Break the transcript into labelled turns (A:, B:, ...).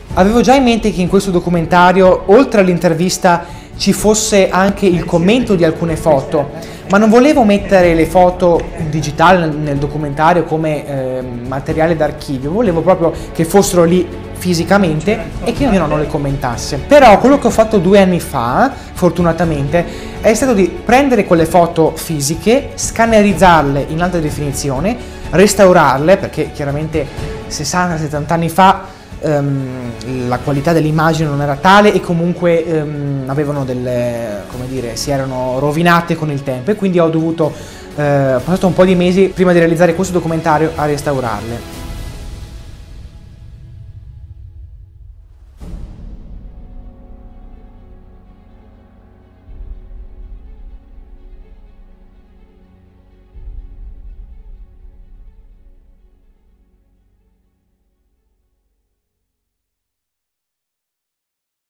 A: Avevo già in mente che in questo documentario, oltre all'intervista, ci fosse anche il commento di alcune foto, ma non volevo mettere le foto in digitale nel documentario come materiale d'archivio, volevo proprio che fossero lì fisicamente e che mio nonno le commentasse. Però quello che ho fatto 2 anni fa, fortunatamente, è stato di prendere quelle foto fisiche, scannerizzarle in alta definizione, restaurarle, perché chiaramente 60-70 anni fa la qualità dell'immagine non era tale e comunque avevano delle, come dire, si erano rovinate con il tempo, e quindi ho dovuto, ho passato un po' di mesi prima di realizzare questo documentario a restaurarle.